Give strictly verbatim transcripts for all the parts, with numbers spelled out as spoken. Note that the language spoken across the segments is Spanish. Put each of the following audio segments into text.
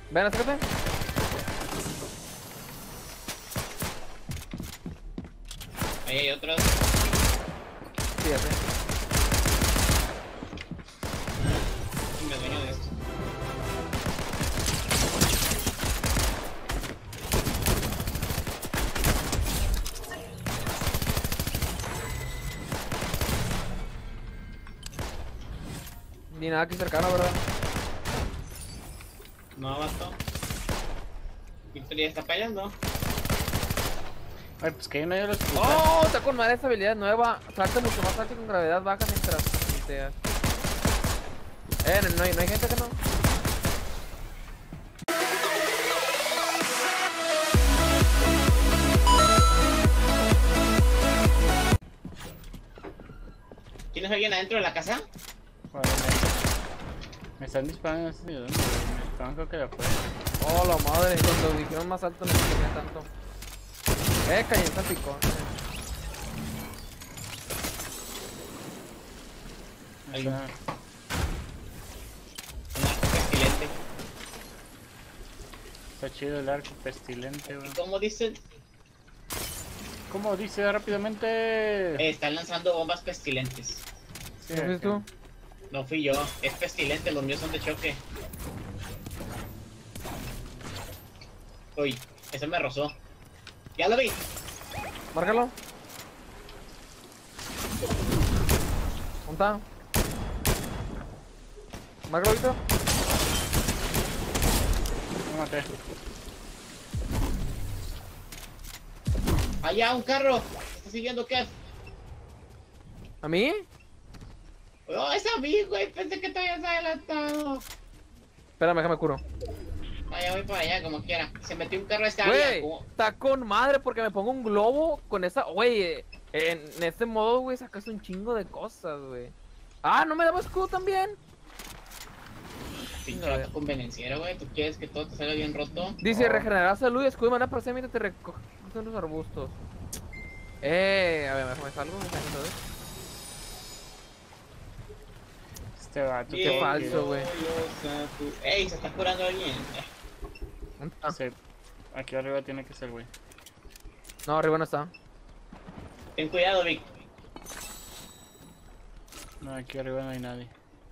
Ven, acércate. Ahí hay otros. Sí, ya sé. Me dueño de esto. Ni nada aquí cercano, ¿verdad? No, basto. Víctor ya está peleando. Ay, pues que ahí no hay los putas. ¡Oh! Está con madre esta habilidad nueva. Salta mucho más alto con gravedad baja mientras volteas. Eh, no, no hay, no hay gente que no. ¿Tienes alguien adentro de la casa? Vale, me... me están disparando, no sé de dónde, güey. Me disparan creo que de afuera. Oh, la madre. Cuando dijeron más alto no tenía tanto. Eh, calienta picón. Hay Está- un arco pestilente. Está chido el arco pestilente, güey. ¿Y cómo dicen? ¿Cómo dice rápidamente? Eh, están lanzando bombas pestilentes. Sí, ¿No fuiste ok. tú? No fui yo, es pestilente, los míos son de choque. Uy, ese me rozó. Ya lo vi. Márcalo. ¿Dónde está? Márcalo, Víctor. Me maté. Allá, un carro. Está siguiendo Kev. ¿A mí? Oh, es a mí, güey. Pensé que te habías adelantado. Espérame, déjame curo. Vaya, voy para allá, como quiera. Se metió un carro a esta área. Güey, como- está con madre porque me pongo un globo con esa. Güey, eh, en, en este modo, güey, sacas un chingo de cosas, güey. Ah, no me daba escudo también. Pinche A ver. vato convenenciero, güey. ¿Tú quieres que todo te salga bien roto? Dice Oh. regenerar salud y escudo de mana para siempre mientras te recoges en los arbustos. Eh, a ver, déjame salgo. déjame saber. Este vato. Qué te- falso, güey. Ey, se está curando alguien. ¿Dónde está? Sí. Aquí arriba tiene que ser, güey. No, arriba no está. Ten cuidado, Vic. No, aquí arriba no hay nadie.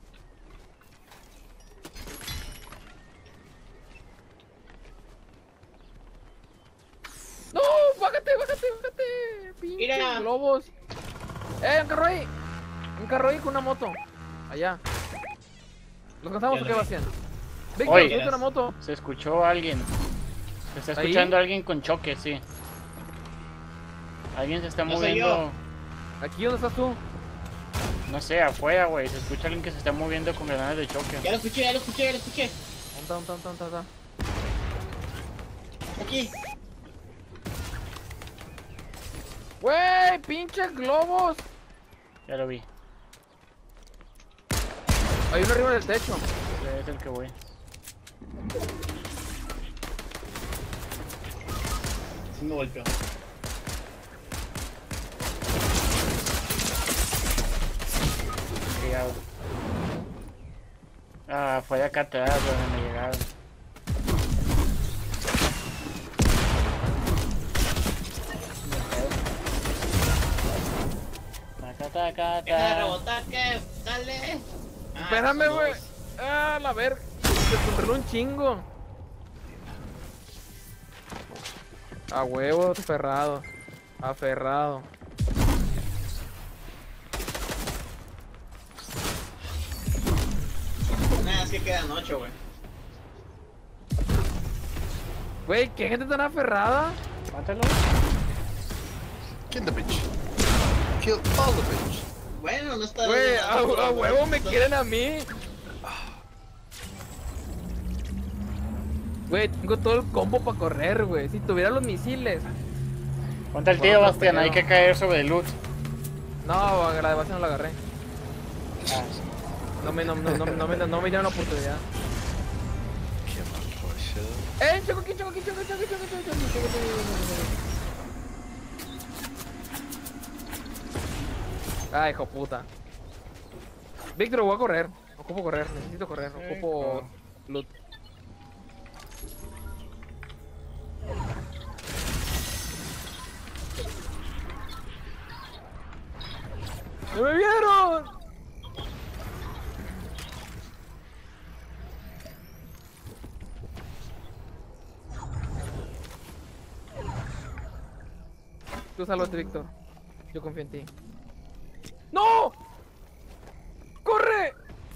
¡No! ¡Bájate, bájate, bájate! ¡Pinches Mira. globos! ¡Eh, un carro ahí! Un carro ahí con una moto. Allá. ¿Los cansamos Ya o lo qué vi. va haciendo? Víctor, Oye. subiste una moto. Se escuchó a alguien. Se está ¿Ahí? escuchando a alguien con choque, sí. Alguien se está No soy moviendo. ¿Aquí dónde estás tú? No sé, afuera, güey. Se escucha alguien que se está moviendo con granadas de choque. Ya lo escuché, ya lo escuché, ya lo escuché. ¿Dónde está, dónde está, dónde está, dónde está? Aquí. ¡Wey! ¡Pinches globos! Ya lo vi. Hay uno arriba del techo. Ese es el que voy. Sí me golpeó. Llegado. Ah, fue de acá atrás donde me llegaron. Taca, taca, Deja de taca. rebotar, Kev. Dale. Ah, Espérame, son güey. dos. Ah, la verga. Se controló un chingo. A huevo, aferrado. Aferrado. Nada, es que quedan ocho, güey. Güey, ¿qué gente tan aferrada? Mátalo. Kill the bitch. Kill all the bitch. Bueno, no está. Güey, no, a, no, a no, huevo no, me no. quieren a mí. Güey, tengo todo el combo para correr, güey. Si tuviera los misiles. Ponte el Bueno, tío, otro Bastián. Hay pedo. que caer sobre el loot. No, la de base no la agarré. Ah, No me, no, no, no, no, me, no me dieron la oportunidad. Kill my push. ¡Eh! ¡Choco aquí, choco aquí, choco, choco, choco, choco, choco, choco, choco, choco. Ay, hijo puta. Víctor, voy a correr. Ocupo correr, necesito correr. Sí, Ocupo claro. loot. ¡No me vieron! Tú sálvate, Víctor. Yo confío en ti. ¡No! ¡Corre!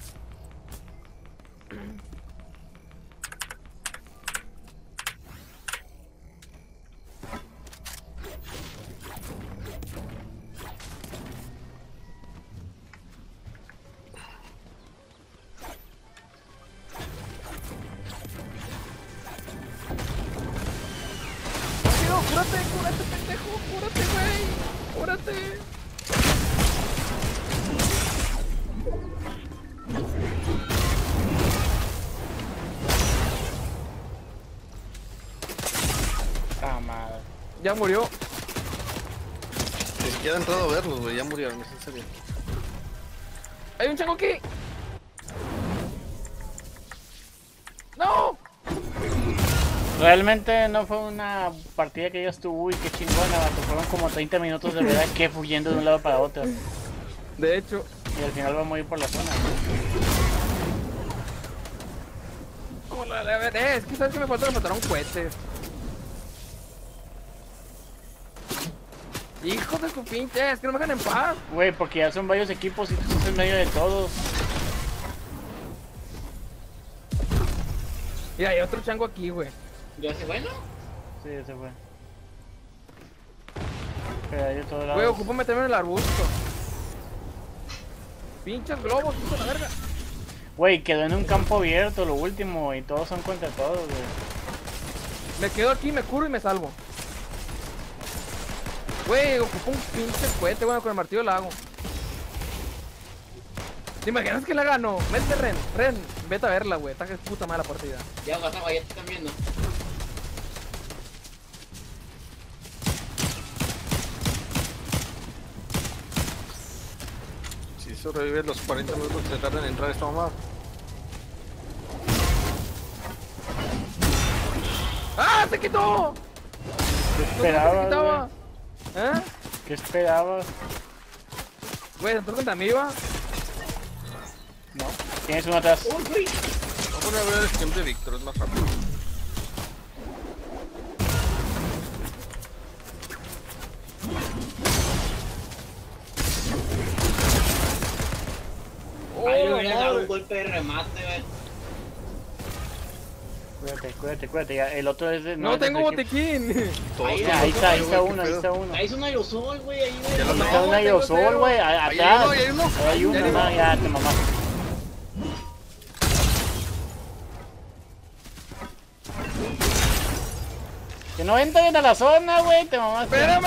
¡Rápido! ¡Cúrate! ¡Cúrate, pendejo! ¡Cúrate, güey! ¡Cúrate! Ah, madre. Ya murió. Ni siquiera he entrado a verlos, güey. Ya murieron, es en serio. ¡Hay un chango aquí! ¡No! Realmente no fue una partida que yo estuve, uy, qué chingona, vato. Fueron como treinta minutos de verdad que huyendo de un lado para otro. De hecho, Y al final vamos a ir por la zona. como la, la, eh, es que sabes que me falta que mataron cohetes. Hijo de su pinche, es que no me dejan en paz. Güey, porque ya son varios equipos y tú estás en medio de todos. Mira, hay otro chango aquí, güey. ¿Yo sé bueno? Sí, ese fue. Pero hay de todos Güey, lados. ocupo meterme en el arbusto. Pinches globos, hijo de la verga. Güey, quedó en un campo abierto lo último y todos son contra todos, güey. Me quedo aquí, me curo y me salvo. Güey, ocupo un pinche cohete, bueno, con el martillo la hago. ¿Te imaginas que la gano? Vete, Ren, Ren, vete a verla, güey. Está que es puta mala partida. Ya, Guasama, ya te están viendo. Si sobrevives los cuarenta minutos que se tardan en entrar esta mamá. ¡Ah, se quitó! ¿Qué No sé qué se esperabas, quitaba. güey? ¿Eh? ¿Qué esperabas? Güey, ¿entró contra mí, va? No. Tienes uno atrás. ¡Uy, uy! Vamos a poner a ver el stream de Víctor, es más rápido. ¡Oh, Ay, le hubiera dado madre! un golpe de remate, güey. Cuídate, cuídate, cuídate. Ya, el otro es de. ¡No es de tengo tu equipo. botiquín! Todos Ahí, con Ahí está, ahí güey, está qué uno, ahí pedo. está uno. Ahí es un aerosol, güey, ahí, güey. Ya lo Ahí No, está un tengo aerosol, cero. güey. a- Ahí hay Atrás. uno, ahí hay uno. Ahí hay uno, Ya no, digo. ya te mamás. Que no entren a la zona, güey, te mamás. ¡Espérame!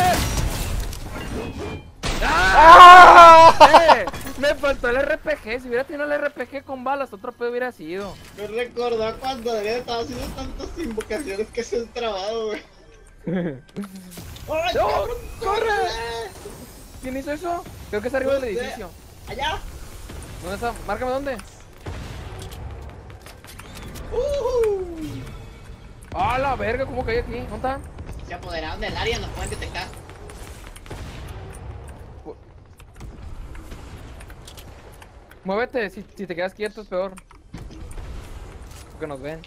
¡Ah! ¡Eh! Me faltó el R P G. Si hubiera tenido el R P G con balas, otro pedo hubiera sido. Me recordó cuando había estado haciendo tantas invocaciones que se han trabado, güey. ¡Ay, ¡No! cabrón, ¡Corre! ¿Quién hizo eso? Creo que está arriba del edificio. ¡Allá! ¿Dónde está? Márcame dónde. ¡Uh! ¡Ah, la verga! ¿Cómo caí aquí? ¿Dónde está? Se apoderaron del área, nos pueden detectar. Muévete, si, si te quedas quieto es peor. Porque nos ven.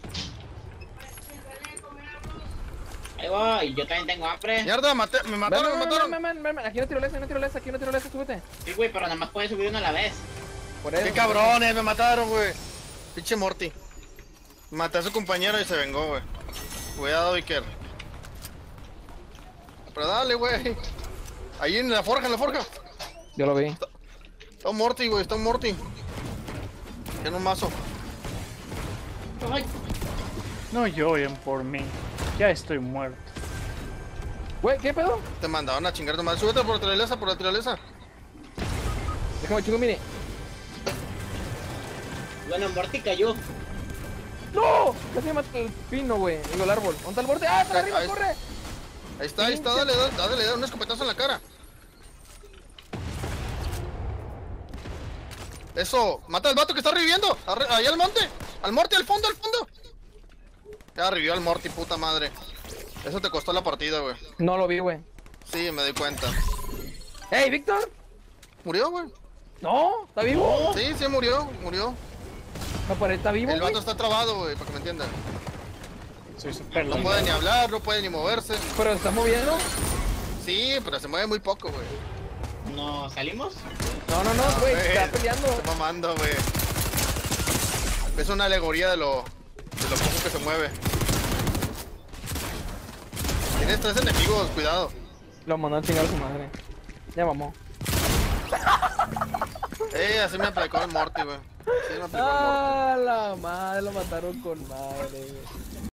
Ahí voy, yo también tengo hambre. Mierda, mate- me Ven, mataron, me ven, mataron. ven, ven, ven, ven. Aquí no tirolesa, no tirolesa, aquí no tirolesa, súbete. Sí, güey, pero nada más puede subir uno a la vez. Por eso. Qué cabrones, me mataron, güey. Pinche Morty. Maté a su compañero y se vengó, güey. Cuidado, Iker. Pero dale, güey. Ahí en la forja, en la forja. Yo lo vi. Está un Morty, güey, está un Morty. Tiene un mazo. Ay, No lloren por mí. Ya estoy muerto. Güey, ¿qué pedo? Te mandaban a chingar nomás. Súbete por la tirolesa, por la tirolesa. Déjame chingo mini. bueno, Morty cayó. ¡No! Casi me mata el pino, güey. Digo, el árbol. ¿Dónde está el borde? ¡Ah, está Ahí- arriba, ahí- corre! Ahí está, ahí está, dale, dale, dale, dale un escopetazo en la cara. Eso, mata al vato que está reviviendo. Arre- Ahí al monte, al monte, al fondo, al fondo. Ya revivió al Morty, puta madre. Eso te costó la partida, güey. No lo vi, güey. Sí, me di cuenta. ¡Ey, Víctor! ¿Murió, güey? No, ¿está vivo? Sí, sí, murió, murió. No, pero está vivo, El güey. vato está trabado, güey, para que me entiendan. Soy súper No lento. puede ni hablar, no puede ni moverse. Pero se está moviendo. Sí, pero se mueve muy poco, güey. ¿No salimos? No, no, no, güey, Güey, está peleando. Está mamando, güey. Es una alegoría de lo, de lo poco que se mueve. Tienes tres enemigos, cuidado. Lo mandó a chingar a su madre. Ya vamos. Eh, así me aplicó el Morty, güey. Así me aplicó el Morty. Ah, la madre, lo mataron con madre, güey.